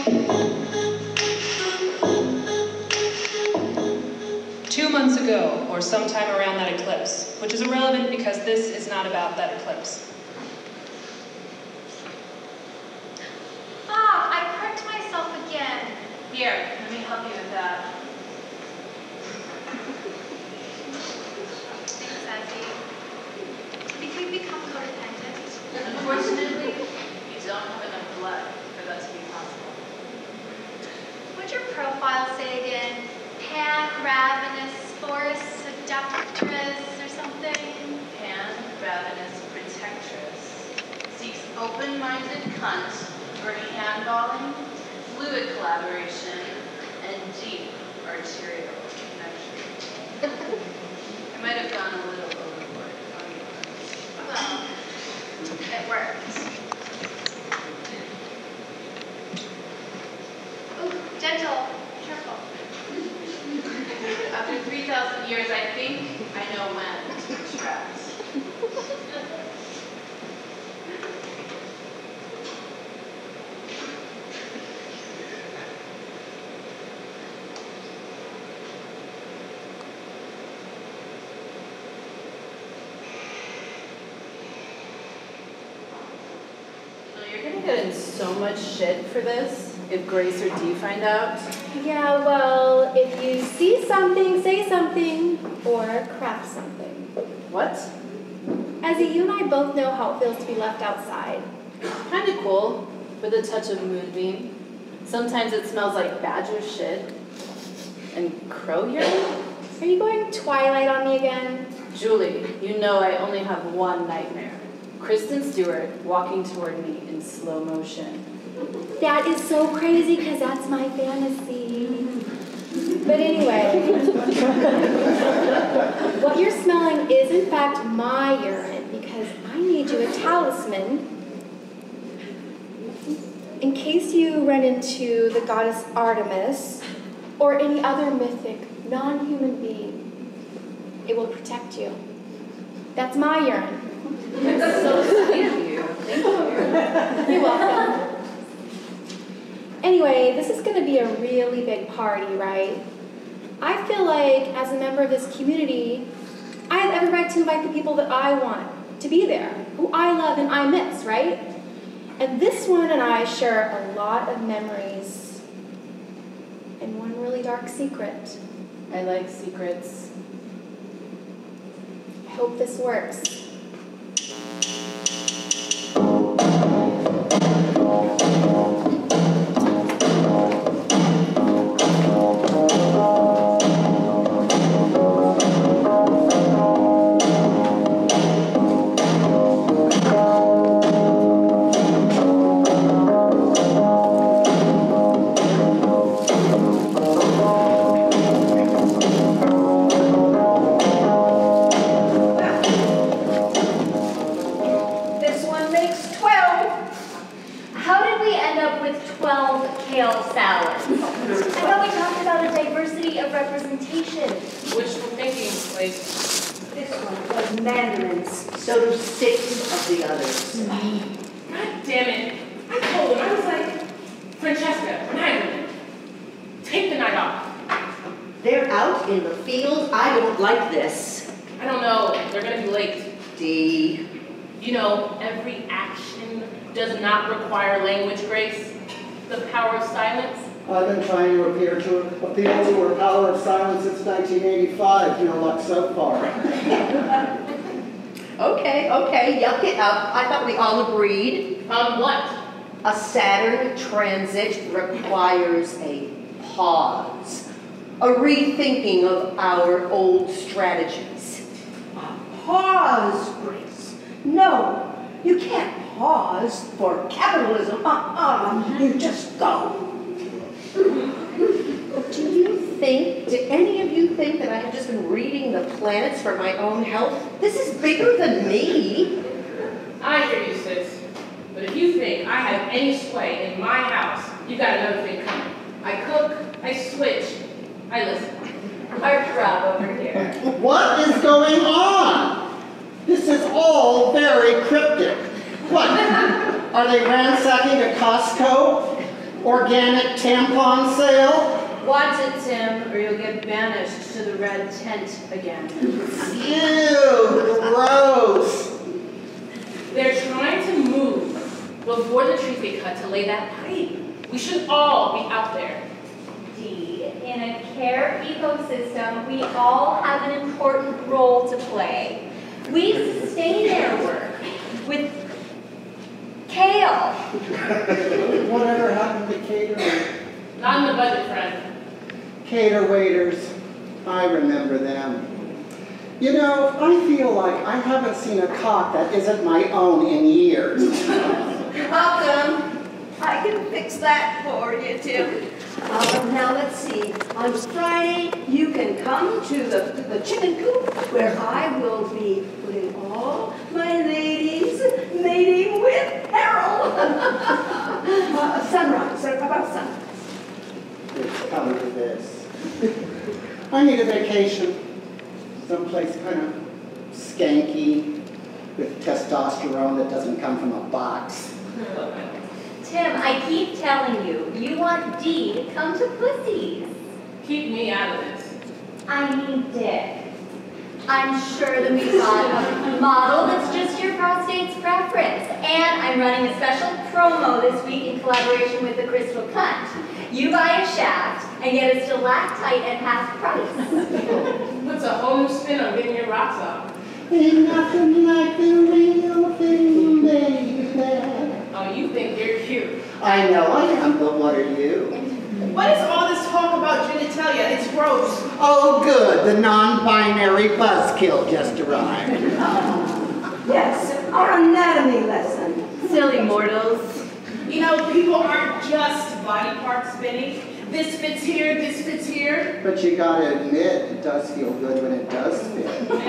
2 months ago, or sometime around that eclipse, which is irrelevant because this is not about that eclipse. Ah, I correct myself again. Here, let me help you with that. Thanks, Azzy. Did we become codependent? Unfortunately, you don't have enough blood for that to be possible. What'd your profile say again? Pan, ravenous, forest, seductress, or something? Pan, ravenous, protectress. Seeks open-minded cunt for handballing, fluid collaboration, and deep arterial connection. I might have gone a little overboard. Well, it worked. Ooh, gentle, careful. After 3,000 years, I think I know when to retract. You're gonna get in so much shit for this if Grace or Dee find out. Yeah, well, if you see something, say something, or craft something. What? Azzy, you and I both know how it feels to be left outside. Kinda cool, with a touch of moonbeam. Sometimes it smells like badger shit. And crow urine? Are you going Twilight on me again? Julie, you know I only have one nightmare. Kristen Stewart walking toward me in slow motion. That is so crazy because that's my fantasy. But anyway, what you're smelling is in fact my urine because I made you a talisman in case you run into the goddess Artemis or any other mythic, non-human being. It will protect you. That's my urine. That's so sweet of you. Thank you. You're welcome. Anyway, this is going to be a really big party, right? I feel like, as a member of this community, I have every right to invite the people that I want to be there, who I love and I miss, right? And this one and I share a lot of memories and one really dark secret. I like secrets. I hope this works. Appeal to her power of silence since 1985, no luck so far. Okay, yuck it up. I thought we all agreed. What? A Saturn transit requires a pause, a rethinking of our old strategies. A pause, Grace. No, you can't pause for capitalism. You just go. Do any of you think that I have just been reading the planets for my own health? This is bigger than me. I hear you, sis. But if you think I have any sway in my house, you've got another thing coming. I cook, I switch, I listen. Our crowd over here. What is going on? This is all very cryptic. What? Are they ransacking a Costco? Organic tampon sale? Watch it, Tim, or you'll get banished to the red tent again. Ew, gross. They're trying to move before the trees get cut to lay that pipe. We should all be out there. D, in a care ecosystem, we all have an important role to play. We sustain their work with kale. Whatever happened to catering? Not in the budget, friend. Cater waiters, I remember them. You know, I feel like I haven't seen a cock that isn't my own in years. Welcome. I can fix that for you, Tim. Now let's see. On Friday, you can come to the chicken coop where I will be putting all my ladies mating with Cheryl. Sunrise, about sunrise. It's coming to this. I need a vacation. Someplace kind of skanky with testosterone that doesn't come from a box. Tim, I keep telling you, you want D to come to Pussy's. Keep me out of this. I mean Dick. I'm sure that we've got a model that's just your prostate's preference. And I'm running a special promo this week in collaboration with the Crystal Cunt. You buy a shaft and get a stalactite at half price. Puts a whole new spin on getting your rocks off. Ain't nothing like the real thing, baby. Oh, you think you're cute. I know I am, but what are you? What is all this talk about genitalia? It's gross. Oh, good. The non-binary buzzkill just arrived. Yes, our anatomy lesson. Silly mortals. You know, people aren't just body part spinning. This fits here, this fits here. But you gotta admit, it does feel good when it does fit.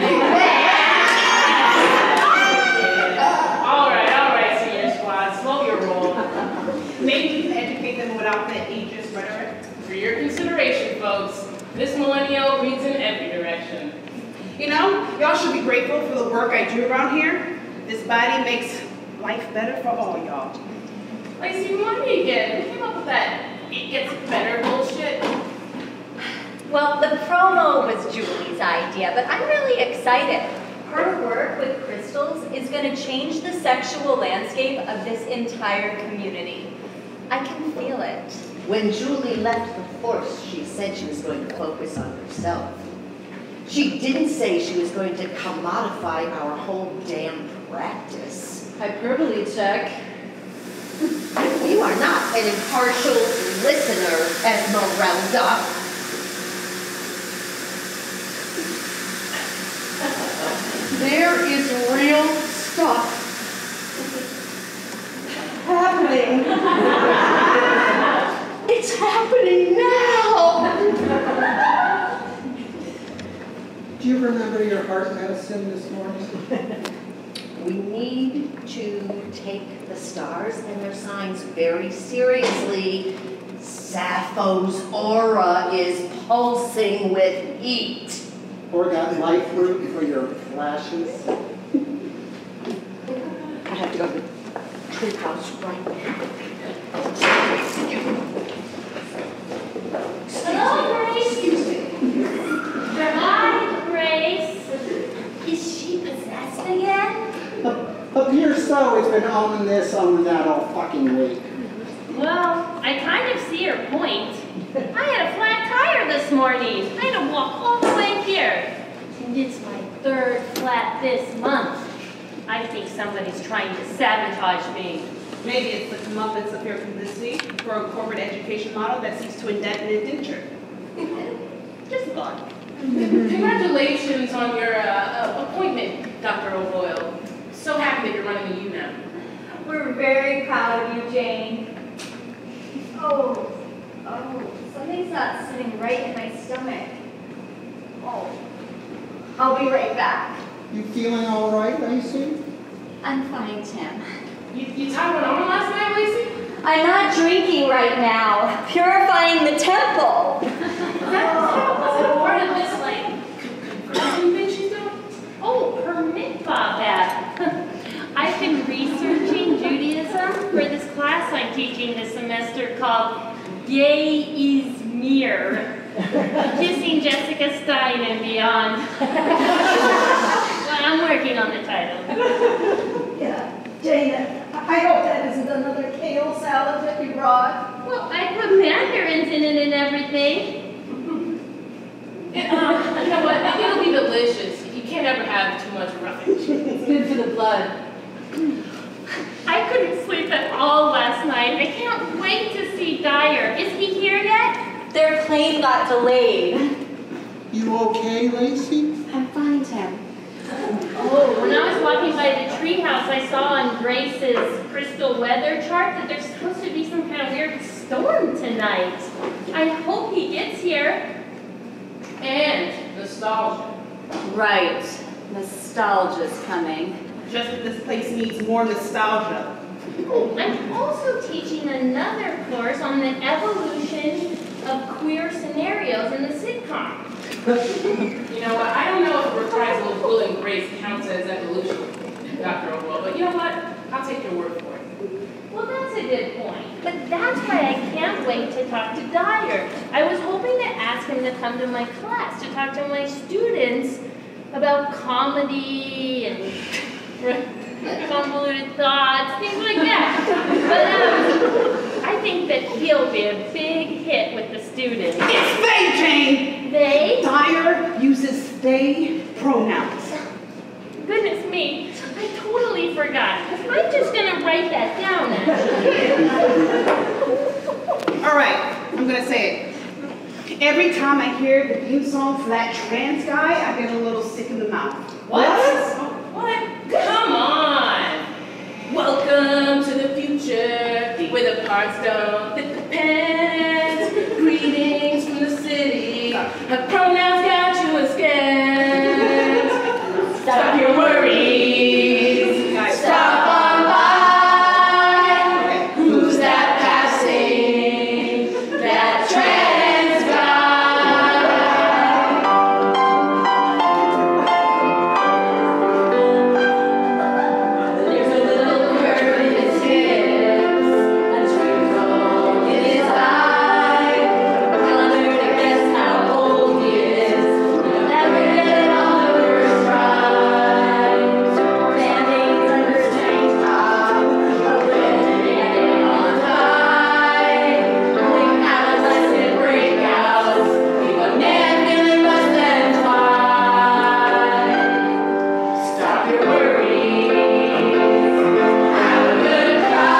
All right, senior squad, slow your roll. Maybe you can educate them without that ageist rhetoric. For your consideration, folks, this millennial reads in every direction. You know, y'all should be grateful for the work I do around here. This body makes life better for all y'all. Lacey, remind me again, who came up with that it gets better bullshit? Well, the promo was Julie's idea, but I'm really excited. Her work with crystals is going to change the sexual landscape of this entire community. I can feel it. When Julie left the force, she said she was going to focus on herself. She didn't say she was going to commodify our whole damn practice. Hyperbole check. You are not an impartial listener, Esmeralda. There is real stuff happening. It's happening now. Do you remember your heart medicine this morning? We need to take the stars and their signs very seriously. Sappho's aura is pulsing with heat. Or that light fruit for your flashes? I have to go to the tree house right now. Hello, Grace. Excuse me. Hi, Grace. Is she possessed again? Appears so. It's been owning this, owning that all fucking week. Well, I kind of see your point. I had a flat tire this morning. I had to walk all the way here. And it's my third flat this month. I think somebody's trying to sabotage me. Maybe it's the comeuppance of your publicity for a corporate education model that seeks to indent an indenture. Just a thought. Congratulations on your appointment, Dr. O'Boyle. So happy that you're running the U now. We're very proud of you, Jane. Oh, something's not sitting right in my stomach. Oh, I'll be right back. You feeling all right, Lacey? I'm fine, Tim. You tied one on last night, Lacey? I'm not drinking right now. Purifying the temple. Is that part of this, like, conversion thing she's doing? Oh, her mikvah bath. I've been researching Judaism for this class I'm I'm teaching this semester called Gay is Mere. Kissing Jessica Stein and Beyond. Well, I'm working on the title. Yeah, Jane, I hope that isn't another kale salad that you brought. Well, I put mandarins in it and everything. You know what? It'll be delicious. You can't ever have too much roughage. It's good for the blood. I couldn't sleep at all last night. I can't wait to see Dyer. Is he here yet? Their plane got delayed. You okay, Lacey? I'm fine, Tim. Oh, when I was walking by the treehouse, I saw on Grace's crystal weather chart that there's supposed to be some kind of weird storm tonight. I hope he gets here. And nostalgia. Right. Nostalgia's coming. Just that this place needs more nostalgia. Oh, I'm also teaching another course on the evolution of queer scenarios in the sitcom. You know what? I don't know if reprisal of Will and Grace counts as evolution, Dr. Orwell, but you know what? I'll take your word for it. Well, that's a good point. But that's why I can't wait to talk to Dyer. I was hoping to ask him to come to my class to talk to my students about comedy and convoluted thoughts, things like that. But I think that he'll be a big hit with the students. It's they, Jane! They? Dyer uses they pronouns. Goodness me, I totally forgot. I'm just gonna write that down, actually. All right, I'm gonna say it. Every time I hear the theme song for that trans guy, I get a little sick in the mouth. What? Come on! Welcome to the future, where the parts don't fit the pants. Greetings from the city, her pronouns got you askance. Stop your worries, stop on by. Who's that passing? That trans guy. There's a little curve in his hips, a twinkle in his eye. Calendar to guess how old he is. You'll never get it on the first try. Standing under his tank top, a wedding on high. Only adolescent breakouts, leave a man feeling less than fine. Stop your worries, have a good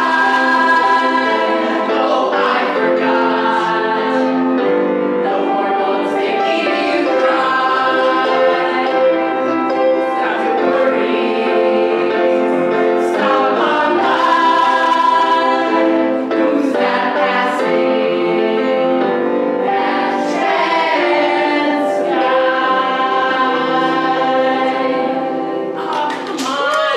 cry. Oh, I forgot the hormones they leave you cry. Stop your worries, stop on by. Who's that passing? That trans guy. Oh, come on.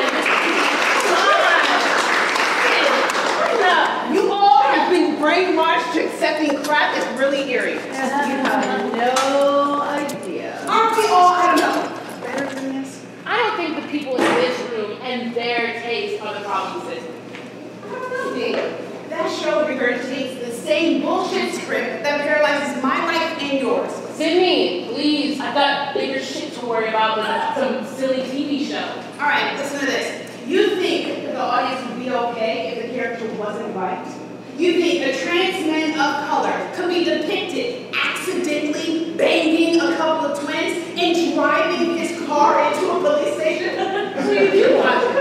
You all have been brainwashed to accepting crap. It's really eerie. You have no idea. Aren't we all, I don't know, better than this? I don't think the people in this room and their taste are the problem, sis. I don't know, Dave. That show regurgitates the same bullshit script that paralyzes my life and yours. Sydney, please. I've got bigger shit to worry about than some silly TV show. All right, listen to this. You think that the audience would be okay if the character wasn't white? You think a trans man of color could be depicted accidentally banging a couple of twins and driving his car into a police station? So you do watch it.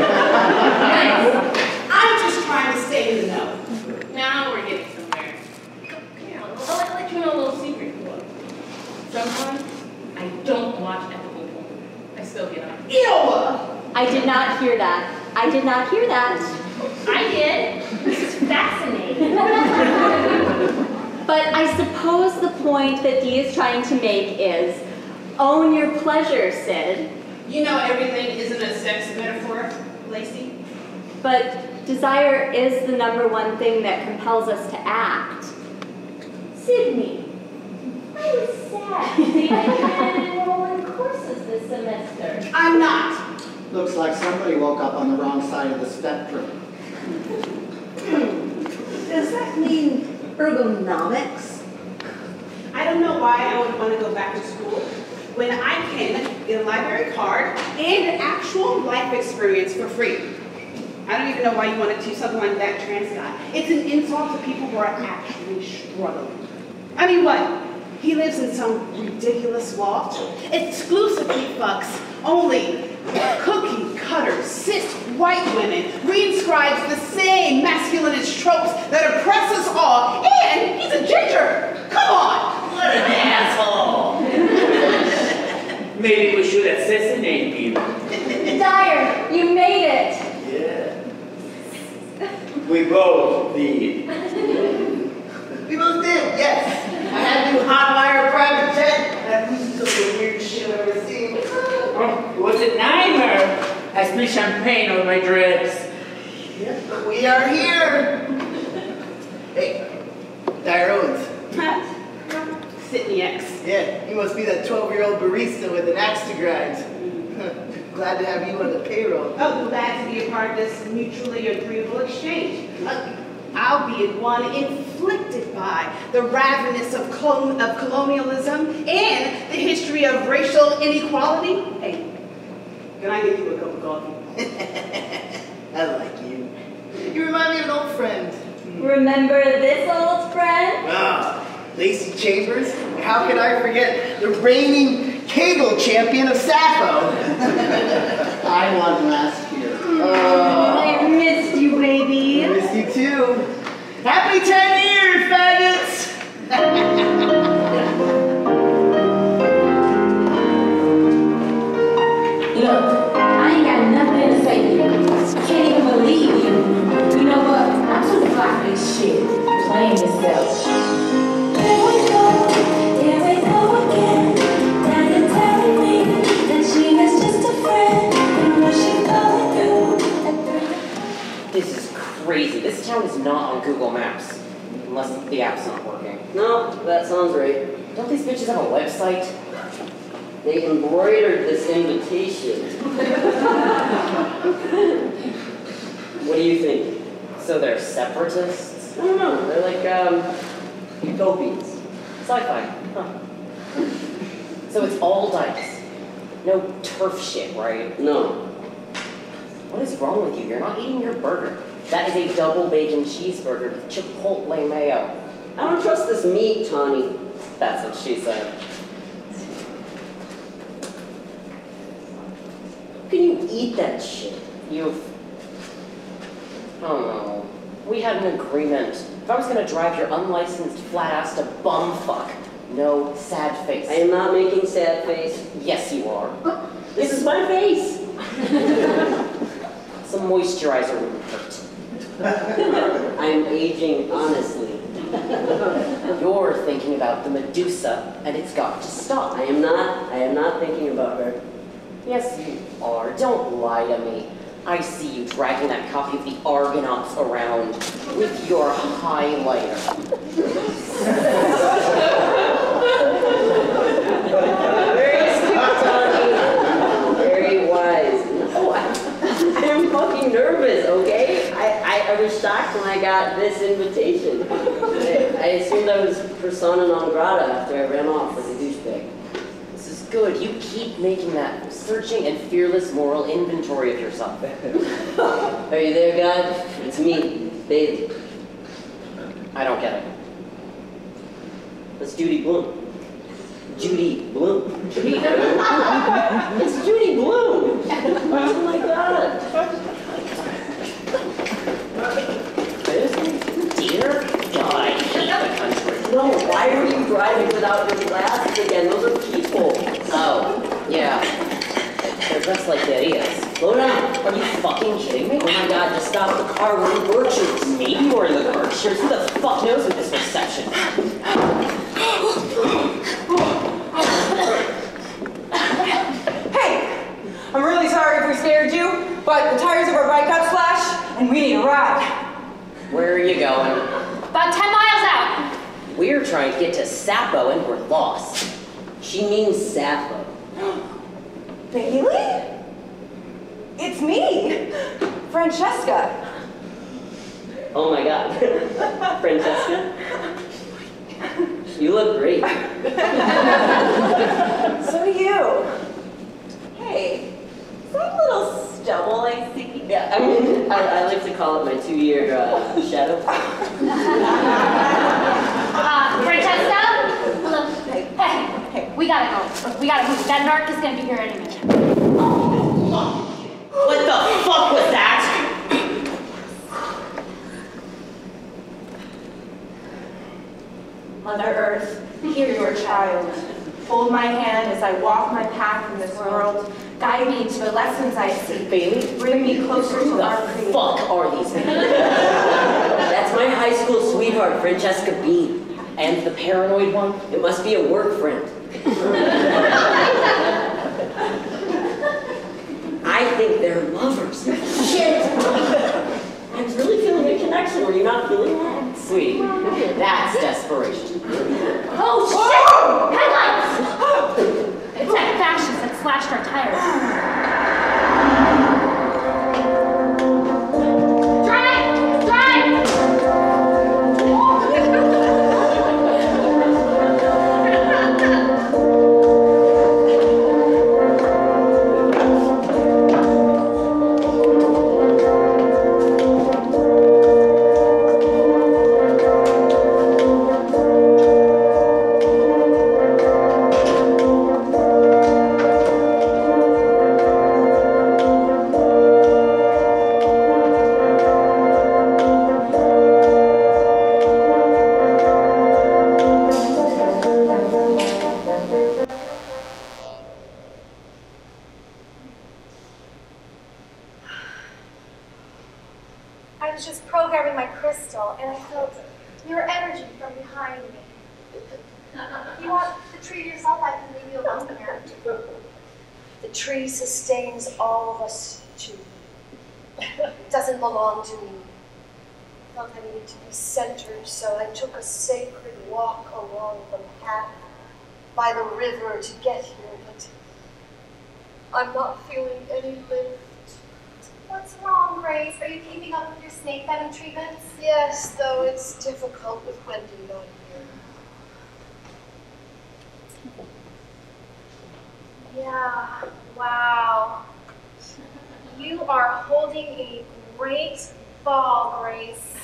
I'm just trying to stay in the know. Now we're getting somewhere. Come here, I'll let you know a little secret. Sometimes I don't watch ethical porn. I still get on. Ew! I did not hear that. I did not hear that. I did. This is fascinating. But I suppose the point that Dee is trying to make is, own your pleasure, Sid. You know everything isn't a sex metaphor, Lacey. But desire is the #1 thing that compels us to act. Sydney, I was sad to see that you didn't enroll in courses this semester. I'm not. Looks like somebody woke up on the wrong side of the spectrum. Does that mean ergonomics? I don't know why I would want to go back to school when I can get a library card and an actual life experience for free. I don't even know why you want to teach something like that, trans guy. It's an insult to people who are actually struggling. I mean, what? He lives in some ridiculous loft, exclusively fucks only cookie cutter, cis white women, reinscribes the same masculinist tropes that oppress us all, and he's a ginger. Come on! What an asshole! Maybe we should assassinate him. Dyer, you made it. Yeah. We both did. We both did, yes. I had to hotwire a private jet. That was some of the weird shit I've ever seen. Oh, it was a nightmare. I spilled champagne on my dress. Yeah, but we are here. Hey, Dyer Owens. SIDNEY X. Yeah, you must be that 12-year-old barista with an axe to grind. Glad to have you on the payroll. Oh, glad to be a part of this mutually agreeable exchange. Albeit one inflicted by the ravenous of colonialism and the history of racial inequality. Hey, can I get you a cup of coffee? I like you. You remind me of an old friend. Remember this old friend? Ah, LACEY Chambers. How could I forget the reigning cable champion of Sappho? I won last year. I missed you, baby. I missed you too. Happy 10 years, faggots! Look, I ain't got nothing to say to you. Can't even believe you. You know what? I'm too fly for this shit. Playing yourself. Here we go again. Now you're telling me that she is just a friend. And what she going through. This is crazy. This town is not on Google Maps. Unless the app's not working. No, that sounds right. Don't these bitches have a website? They embroidered this invitation. What do you think? So they're separatists? I don't know. They're like, utopians. Sci-fi. Huh. So it's all Dykes. No turf shit, right? No. What is wrong with you? You're not eating your burger. That is a double bacon cheeseburger with Chipotle mayo. I don't trust this meat, Tawny. That's what she said. How can you eat that shit? I don't know. We had an agreement. If I was gonna drive your unlicensed flat ass to bumfuck, no sad face. I am not making sad face. Yes, you are. This is my face. Some moisturizer wouldn't hurt. I'm aging honestly. You're thinking about the Medusa, and it's got to stop. I am not thinking about her. Yes, you are. Don't lie to me. I see you dragging that copy of the Argonauts around with your highlighter. Very astute, Tawny. Very wise. No, I'm fucking nervous, okay? I was shocked when I got this invitation. I assumed I was persona non grata after I ran off with a douchebag. This is good. You keep making that searching and fearless moral inventory of yourself. Are you there, God? It's me, Bailey. I don't get it. That's Judy Bloom. Judy Bloom. Judy Bloom? It's Judy Bloom. Oh my God. Dear God, I hate the country. No, why are you driving without your glasses again? Those are people. Oh, yeah. They're dressed like idiots. Slow down. Are you fucking kidding me? Oh my God, just stop the car. We're in Berkshires. Maybe we're in the Berkshires. Who the fuck knows with this reception? Hey! I'm really sorry if we scared you, but the tires of our bike got slashed, and we need a ride. Where are you going? About 10 miles out. We're trying to get to Sappho and we're lost. She means Sappho. Bailey? It's me, Francesca. Oh my God. Francesca? You look great. So do you. Hey, is that little stubble I see? Yeah, I mean, I like to call it my 2-year shadow. Francesca? Look, hey, we gotta go. We gotta move. That narc is gonna be here any minute. What the fuck was that? Mother Earth, hear your child. Hold my hand as I walk my path in this world. Guide me to the lessons I seek. Bailey? Bring me closer to our Who creator. the fuck are these people? That's my high school sweetheart, Francesca Bean. And the paranoid one? It must be a work friend. I think they're lovers. Shit! I was really feeling a connection. Were you not feeling that? Sweetie, that's desperation. Oh, shit! Headlights! It's that fascist that slashed our tires. Drive! I was just programming my crystal, and I felt your energy from behind me. If you want the tree to yourself, I can leave you alone here. The tree sustains all of us, too. It doesn't belong to me. I felt I needed to be centered, so I took a sacred walk along the path by the river to get here, but I'm not feeling any lift. What's wrong, Grace? Are you keeping up with your snake venom treatments? Yes, though it's difficult with Wendy not here. Yeah, wow. You are holding a great ball, Grace.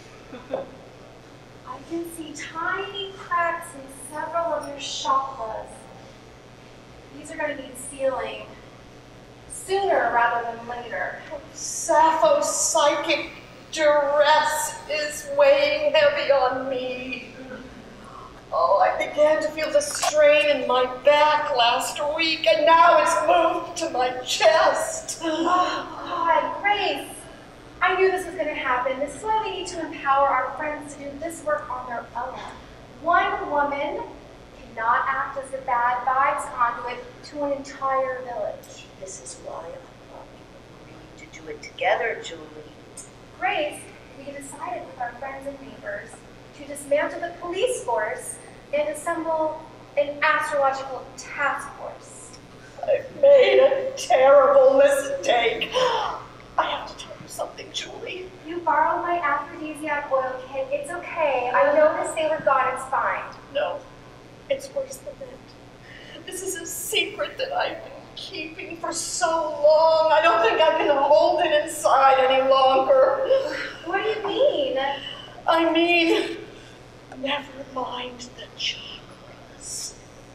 I can see tiny cracks in several of your chakras. These are going to need sealing sooner rather than later. Sappho's psychic duress is weighing heavy on me. Oh, I began to feel the strain in my back last week, and now it's moved to my chest. Oh, God, Grace. I knew this was going to happen. This is why we need to empower our friends to do this work on their own. One woman cannot act as a bad vibes conduit to an entire village. This is why I thought we agreed to do it together, Julie. Grace, we decided with our friends and neighbors to dismantle the police force and assemble an astrological task force. I've made a terrible mistake. I have to tell you something, Julie. You borrowed my aphrodisiac oil kit. It's okay. I know this they were gone. It's fine. No, it's worse than that. This is a secret that I've been keeping for so long. I don't think I can hold it inside any longer. What do you mean? I mean, never mind the chakras.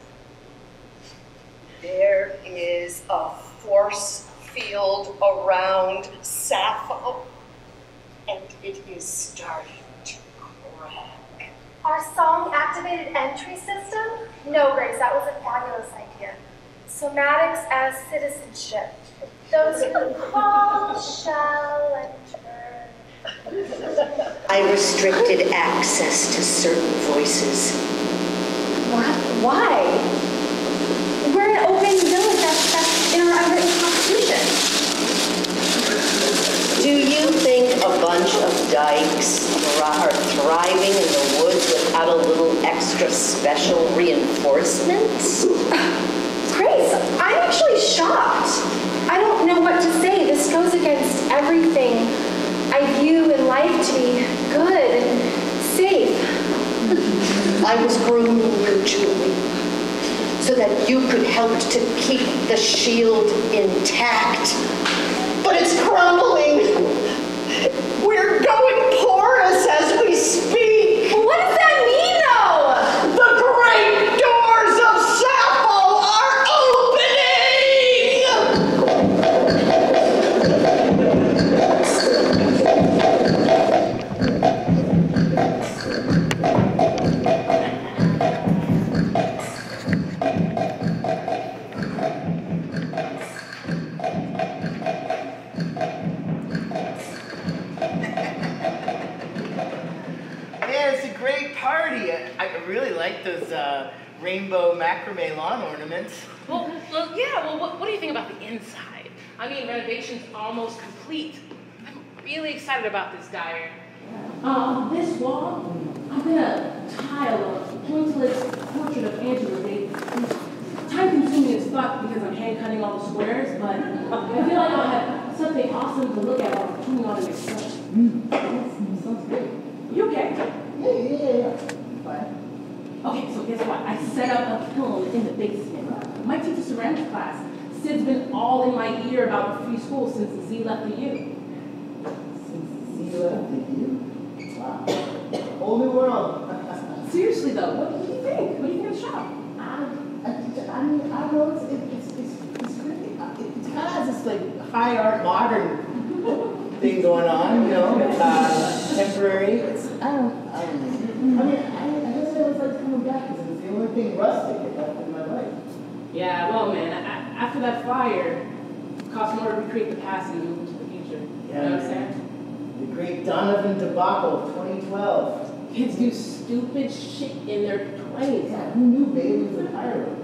There is a force field around Sappho, and it is starting to crack. Our song-activated entry system? No, Grace, that was a fabulous idea. Somatics as citizenship. Those who call shall enter. I restricted access to certain voices. What? Why? We're an open village. That's in our unwritten constitution. Do you think a bunch of dykes are thriving in the woods without a little extra special reinforcements? Grace, I'm actually shocked. I don't know what to say. This goes against everything I view in life to be good and safe. I was grooming you, Jouléy, so that you could help to keep the shield intact. But it's crumbling. We're going porous as we speak. Well, what does that mean, though? The great doors of Sappho are those rainbow macrame lawn ornaments. Well, yeah, well, what do you think about the inside? I mean, renovation's almost complete. I'm really excited about this, Dyer. This wall, I'm gonna tile a pointless portrait of Angela Davis. Time-consuming as fuck because I'm hand-cutting all the squares, but I feel like I'll have something awesome to look at while I'm putting on an expression. Sounds good. You okay? Yeah. Fine. Okay, so guess what? I set up a pillow in the basement. My teacher ceramics class. Sid's been all in my ear about the free school since the Z left the U. Since the Z left the U? Wow. Whole new world. Seriously though, what do you think? What do you think of the shop? I mean, I don't know, it's great. It kind of has this like high art modern thing going on, you know, temporary. I don't know. I mean, I guess I was like coming back because it was the only thing rustic left in my life. Yeah, well, man, after that fire, it cost more to recreate the past and move into the future. Yeah, you know what I'm saying? The great Donovan debacle of 2012. Kids do stupid shit in their 20s. Yeah, who knew Bailey was in Ireland?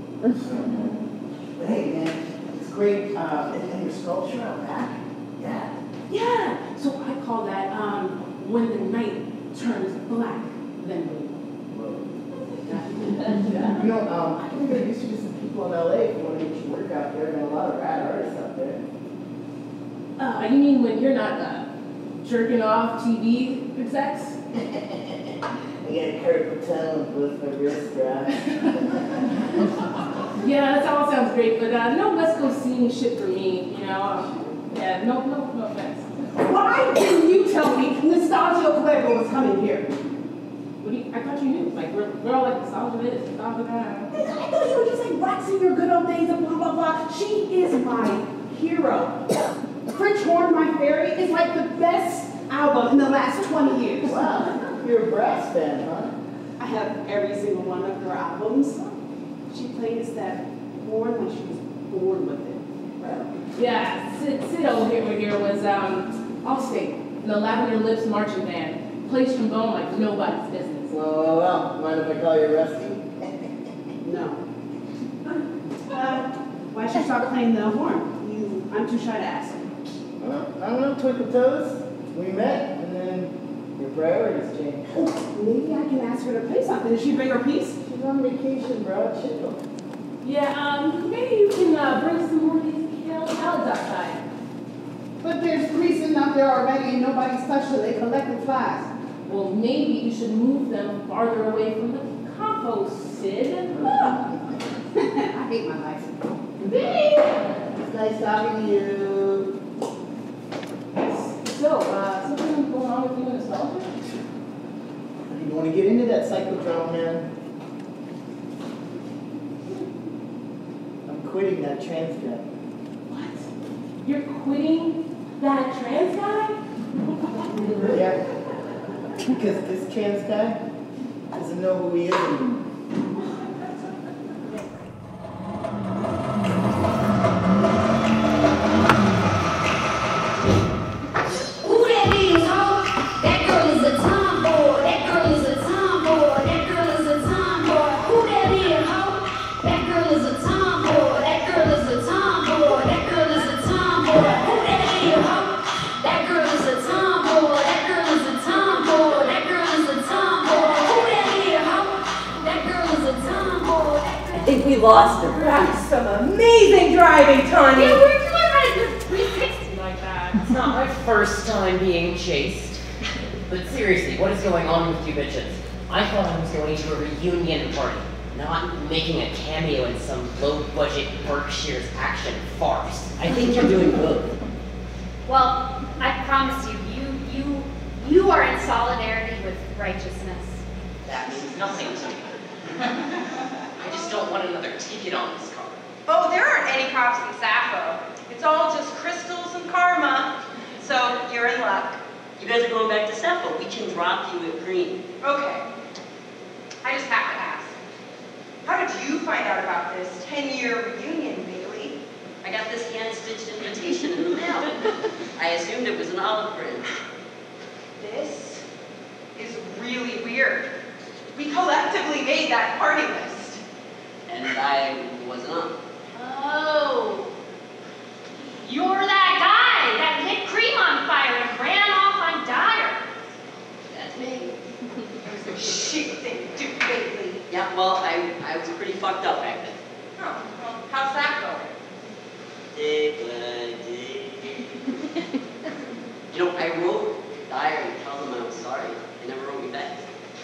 But hey, man, it's great. And your sculpture out back? Yeah. Yeah, so I call that when the night turns black, then we. You know, I think there used to be some people in LA who want to get your work out there, and a lot of rad artists out there. You mean when you're not jerking off TV execs? I got a Kurt Patel with my wrist strap. Yeah, that all sounds great, but no West Coast scene shit for me, you know. Yeah, no offense. Why didn't you tell me Nostalgia Fuego was coming here? I thought you knew. Like, we're all like, nostalgia this, nostalgia that. I thought you were just like waxing your good old days and blah, blah, blah. She is my hero. French Horn, My Fairy is like the best album in the last 20 years. Wow, you're a brass fan, huh? I have every single one of her albums. She plays that horn like she was born with it. Wow. Yeah, Sid over here was Allstate, the Lavender Lips marching band. Plays trombone like nobody's business. Well, mind if I call you Rusty? No. Why should you start playing the horn? I'm too shy to ask. Well, I don't know, Twinkle Toes. We met, and then your priorities changed. Oh, maybe I can ask her to play something. Did she bring her piece? She's on vacation, bro. Chill. Yeah, maybe you can bring some more of these kale salads outside. But there's 3 sitting out there already and nobody's touched them. They collected flies. Well, maybe you should move them farther away from the compost, Sid. I hate my life. Hey! It's nice talking to you. So, something going on with you and Nostalgia? You want to get into that psychodrama, man? I'm quitting that trans guy. What? You're quitting that trans guy? Yeah. Because this trans guy doesn't know who he is anymore. Who that is, ho? That girl is a tomboy. That girl is a tomboy. That girl is a tomboy. Who that is, ho? That girl is a tomboy. That girl is a tomboy. That girl is a tomboy. Who that is, ho? That girl is a tomboy. That girl is a tomboy. That girl is a tomboy. Who that is, ho? That girl is a tomboy. I think we lost her. That's some amazing driving, Tawny. Yeah, we're doing how to do 360 like that. It's not my first time being chased. But seriously, what is going on with you bitches? I thought I was going to a reunion party, not making a cameo in some low-budget Berkshire's action farce. I think you're doing both. Well, I promise you, you are in solidarity with righteousness. That means nothing to me. I just don't want another ticket on this car. Oh, there aren't any cops in Sappho. It's all just crystals and karma. So you're in luck. You guys are going back to Sappho. We can drop you at Green. Okay. I just have to ask. How did you find out about this 10-year reunion, Bailey? I got this hand-stitched invitation in the mail. I assumed it was an olive print. This is really weird. We collectively made that party list. And I wasn't on. Oh. You're that guy that lit cream on fire and ran off on Dyer. That's me. It was a shit thing to do, Bailey. Yeah, well, I was pretty fucked up back then. Oh, well, how's that going? Day by day. You know, I wrote Dyer and tell them I was sorry. They never wrote me back.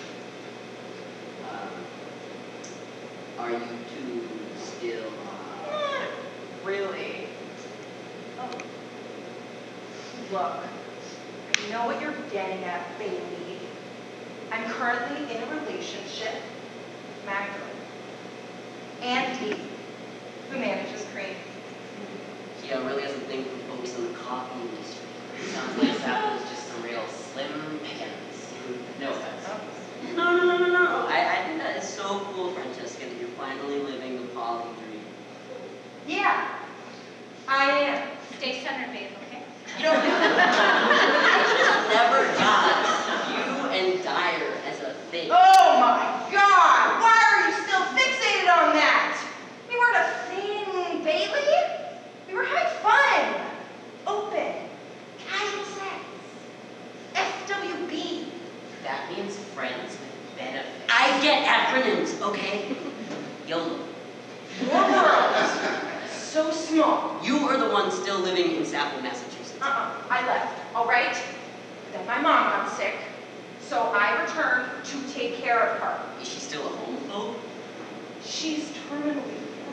Are you two still? Really? Oh. Look, I know what you're getting at, Bailey. I'm currently in a relationship with Magdalene and Dee, who manages Cream. Yeah, really has a thing for folks in the coffee industry. Sounds like that was just some real slim pickings. No offense. No. I think that is so cool, Francesca, that you're finally living the poly dream. Yeah, I am. Stay centered, babe, okay? You don't know. I just never got you and Dyer as a thing. Oh my God! Why are you still fixated on that? We weren't a thing, Bailey. We were having fun, open, casual sex, FWB. That means friends with benefits. I get acronyms, okay? YOLO. Your world is so small. You are the one still living in Sappho, Massachusetts. I left, all right? Then my mom got sick, so I returned to take care of her. Is she still a homophobe? She's terminally ill.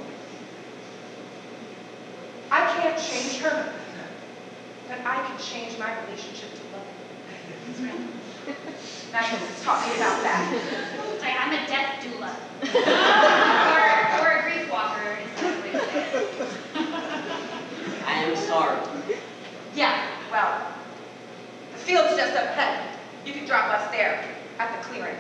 I can't change her, but I can change my relationship to love. Magnus is talking about that. I'm a death doula. or a grief walker, is that what you say? I am sorry. Yeah, well, the field's just up ahead. You can drop us there, at the clearing.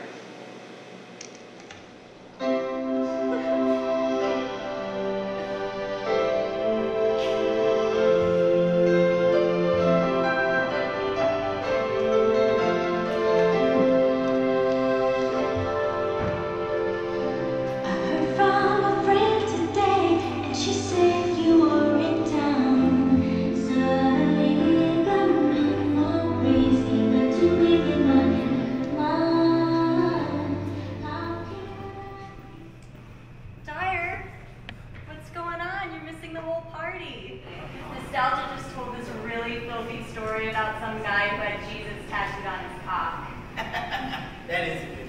That is good.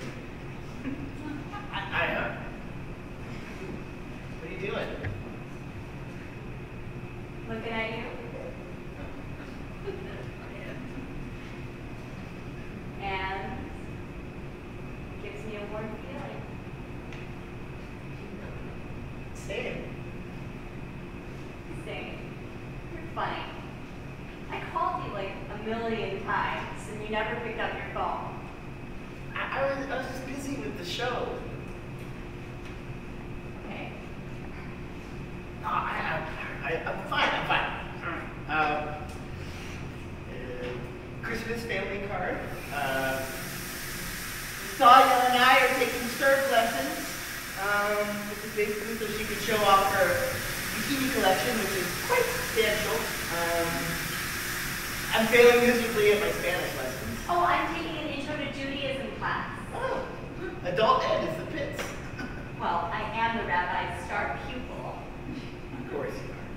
What are you doing? Looking at you. And gives me a warm feeling. Same. You're funny. I called you like a million times and you never picked up your phone. I was just busy with the show. Okay. No, I'm fine. Christmas family card. Cecilia and I are taking surf lessons. This is basically so she can show off her bikini collection, which is quite substantial. I'm failing miserably at my Spanish lessons. Oh, I'm taking an Intro to Judaism class. Oh, adult ed is the pits. Well, I am the rabbi's star pupil. Of course you are.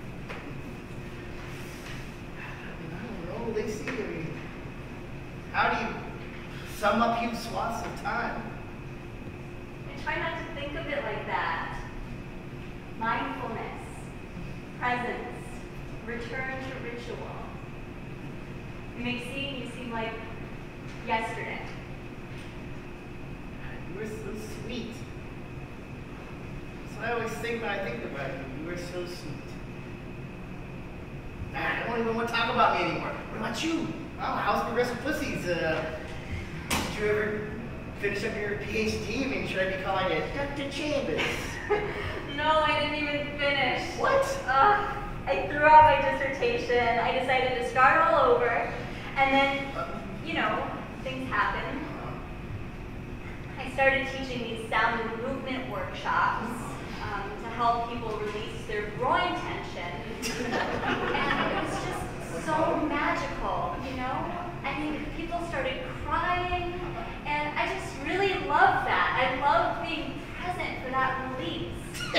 I don't know, Lacey, how do you think of it like that. Mindfulness, presence, return to ritual. It makes seeing you seem like yesterday. You were so sweet. So I always think when I think about you. You were so sweet. Man, I don't even want to talk about me anymore. What about you? Wow, how's Progressive Pussies? Did you ever finish up your PhD? I mean, should I be calling it Dr. Chambers? No, I didn't even finish. What? I threw out my dissertation. I decided to start all over. And then, you know, things happen. I started teaching these sound and movement workshops to help people release their groin tension. And it was just so magical, you know? I mean, people started crying, and I just really loved that. I loved being present for that release.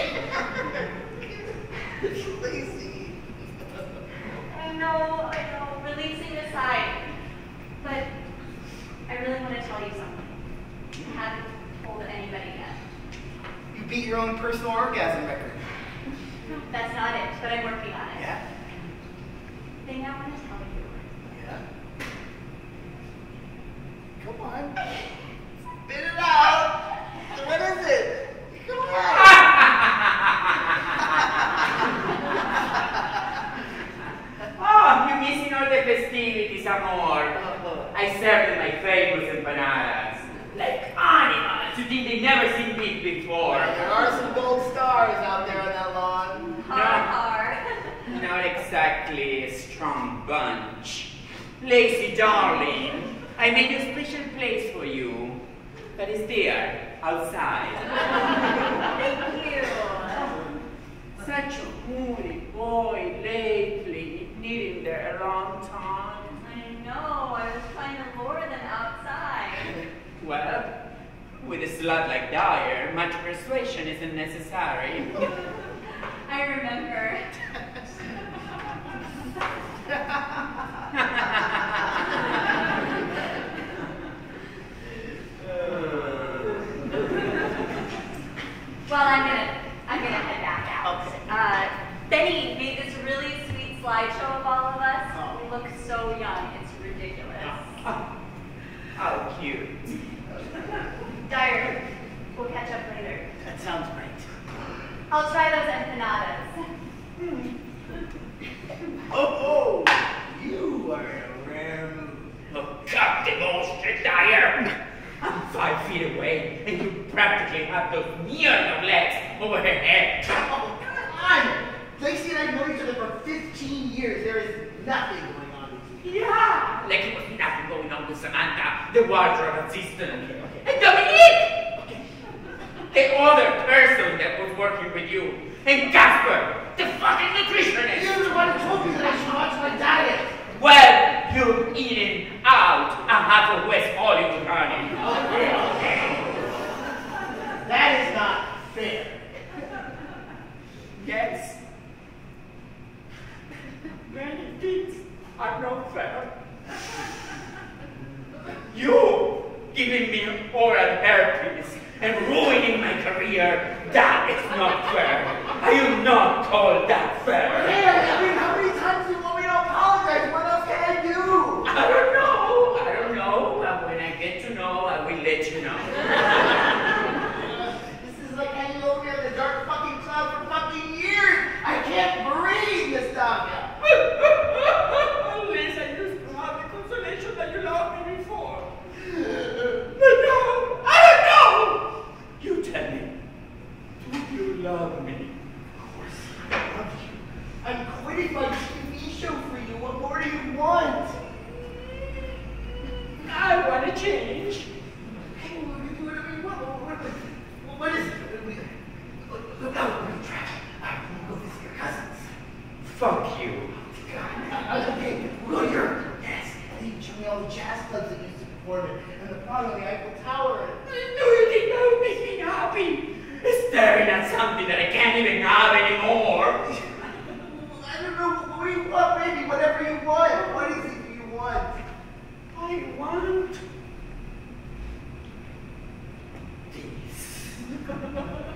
Lazy. I know, releasing aside. But I really want to tell you something. I haven't told anybody yet. You beat your own personal orgasm record. That's not it, but I'm working on it. Yeah? The thing I want to tell you. Yeah? Come on. Spit it out. What is it? Come on. Oh, you're missing all the festivities, amor. I served my famous empanadas. Like animals. You think they've never seen meat before. There are some gold stars out there on that lawn. Not exactly a strong bunch. Lacy, darling, I made a special place for you. That is there, outside. Thank you. Such a moody boy lately. Need him there a long time. I know, I was trying to lure them outside. Well, with a slut like Dyer, much persuasion isn't necessary. I remember. Well, I'm gonna head back out. Okay. Benny made this really sweet slideshow of all of us. We look so young, it's ridiculous. How cute. Dyer, we'll catch up later. That sounds great. I'll try those empanadas. Oh, you are a rare move. Look, cut the bullshit, Dyer. I'm 5 feet away, and you practically have those million legs over her head. Oh, come on! Lacy and I know each other for 15 years. There is nothing going on with you. Yeah, like it was nothing going on with Samantha, the wardrobe assistant. And Dominique! The other person that was working with you. And Jasper, the fucking nutritionist. You're the one who told me that I should watch my diet. Well, you're eating out a half of West Hollywood, honey. Okay. That is not fair. Yes. Many things are not fair. You giving me oral herpes and ruining my career, that is not fair. I do not call that fair. Yeah, I mean, how many times do you want me to apologize? What else can I do? I don't know. But when I get to know, I will let you know. This is like hanging over me in the dark fucking cloud for fucking years. I can't breathe, Nastasia. At least I used to have the consolation that you loved me before. But no, I don't know. You tell me, do you love me? Of course I love you. I'm quitting my TV show for you. What more do you want? I want to change. What is it? Look out, we're going to travel. I want to go visit your cousins. Fuck you. Okay, we'll go to Europe. Yes, and you can show me all the jazz clubs that used to perform it, and the front of the Eiffel Tower. Do you think that would make me happy? Staring at something that I can't even have anymore. I don't know, what do you want, baby? Whatever you want. What is it you want? I want this.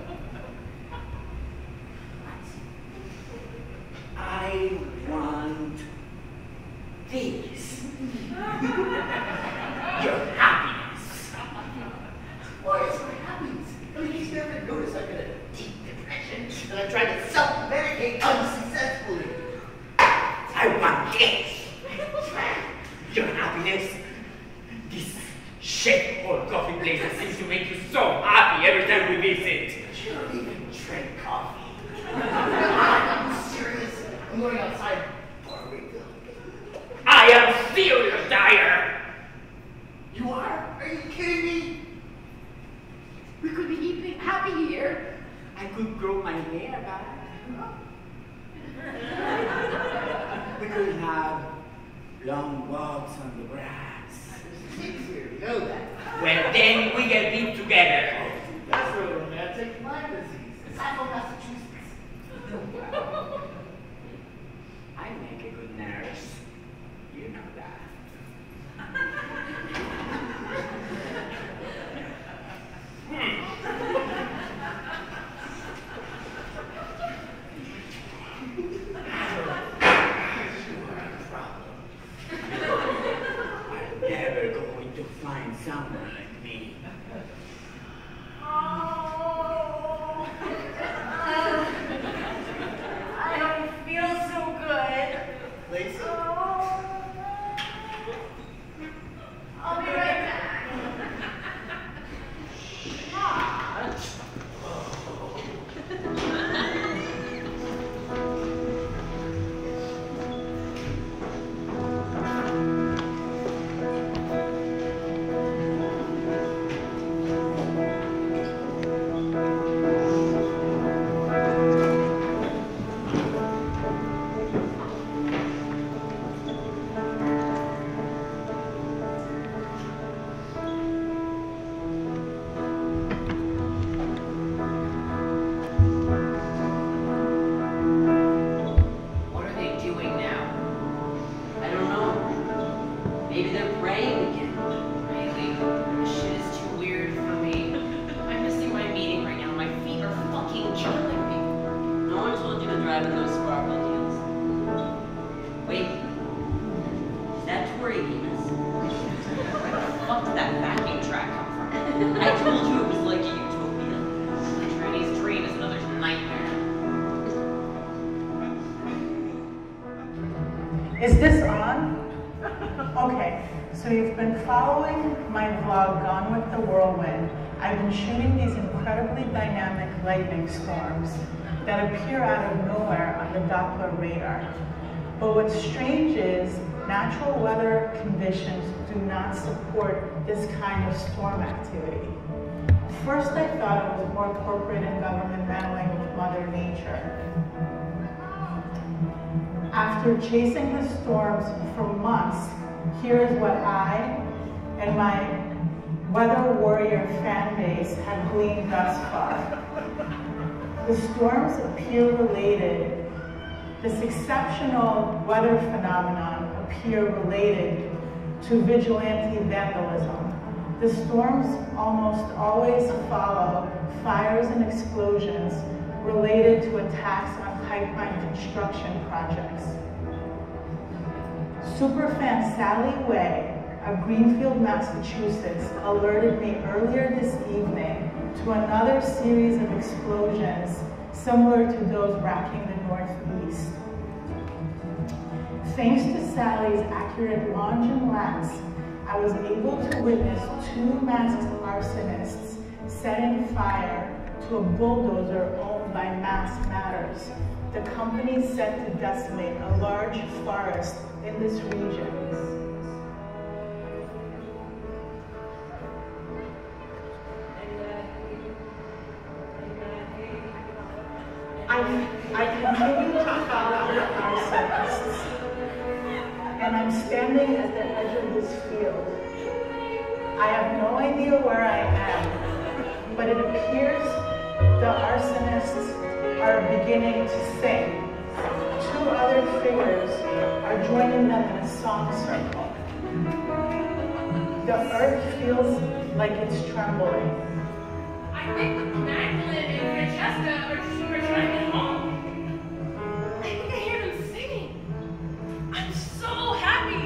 outsiders that we visit. You don't even drink coffee. I'm serious. I'm going outside. I am serious, Dyer. You are? Are you kidding me? We could be happy here. I could grow my hair back. We could have long walks on the grass. You know that. Well, then we can be together. That's real romantic. Lyme disease. It's half of Massachusetts. I make a good nurse. You know that. I'm never going to find someone like me. I don't feel so good. Lacey? I'll be right back. What are they doing now? I don't know. Maybe they're praying again. Really? This shit is too weird for me. I'm missing my meeting right now. My feet are fucking killing me. No one told you to drive in those sparkle heels. Wait, is that Tori Venus? Where the fuck did that backing track come from? I told you it was like a utopia. Tranny's dream is another nightmare. Is this on? Okay, so you've been following my vlog, Gone with the Whirlwind. I've been shooting these incredibly dynamic lightning storms that appear out of nowhere on the Doppler radar. But what's strange is natural weather conditions do not support this kind of storm activity. First, I thought it was more corporate and government meddling with Mother Nature. After chasing the storms for months, here is what I and my weather warrior fan base have gleaned thus far. The storms appear related. This exceptional weather phenomenon appear related to vigilante vandalism. The storms almost always follow fires and explosions related to attacks on pipeline construction projects. Superfan Sally Way of Greenfield, Massachusetts alerted me earlier this evening to another series of explosions similar to those racking the Northeast. Thanks to Sally's accurate longines, I was able to witness two masked arsonists setting fire to a bulldozer owned by Mass Matters, the company set to decimate a large forest in this region. I continue to follow the arsonists, and I'm standing at the edge of this field. I have no idea where I am, but it appears the arsonists are beginning to sing. Two other figures are joining them in a song circle. The earth feels like it's trembling. I think Magdalene and Francesca are trying to get home. I think I hear them singing. I'm so happy.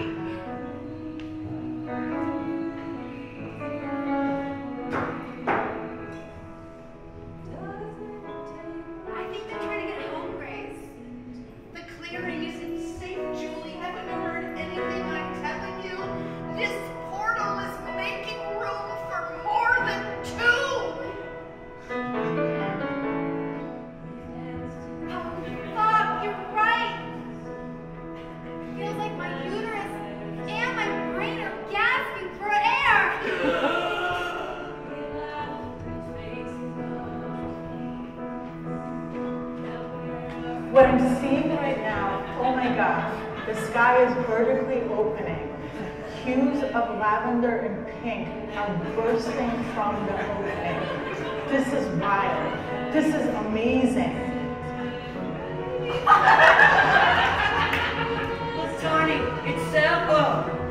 I think they're trying to get home, Grace. The clearing isn't safe, Julie. Haven't you heard anything I'm telling you? This portal is making room for more than two. What I'm seeing right now, oh my gosh, the sky is vertically opening. Hues of lavender and pink are bursting from the opening. This is wild. This is amazing. Tony, it's Selma.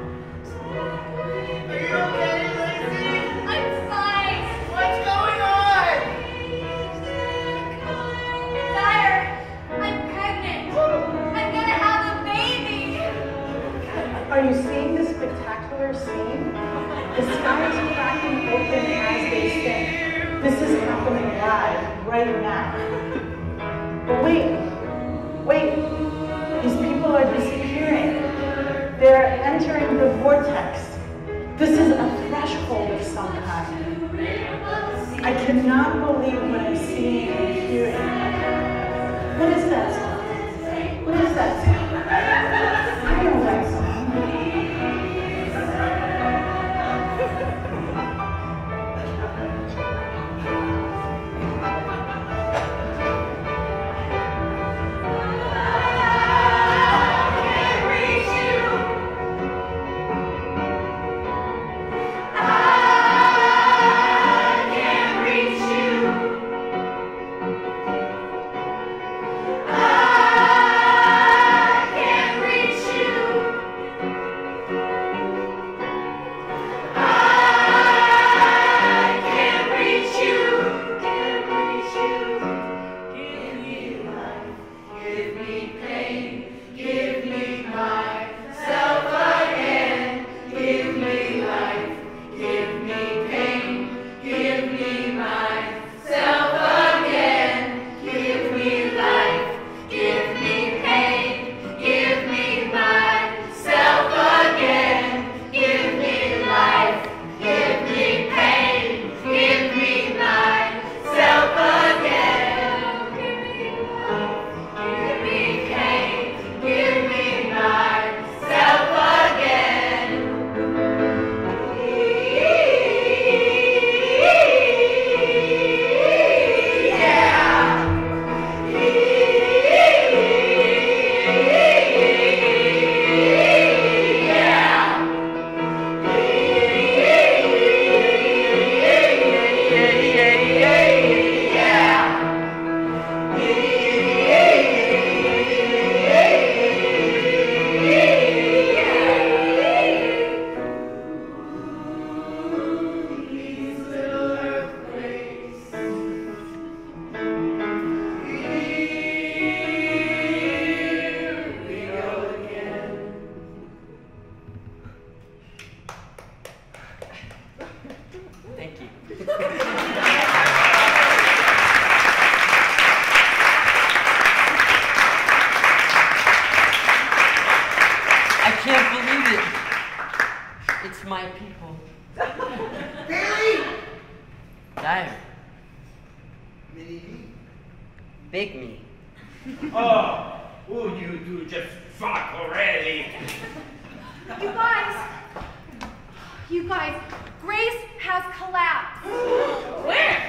Are you okay, Lacey? I'm fine. What's going on? Sire, I'm pregnant. I'm gonna have a baby. Are you seeing this spectacular scene? The sky is cracking open as they sing. This is happening live, right now. But wait, these people are disappearing. They're entering the vortex. This is a threshold of some kind. I cannot believe what I'm seeing and hearing. What is that song? What is that song? I know that song. Big me. Oh, will you do just fuck already? You guys, Grace has collapsed. Where?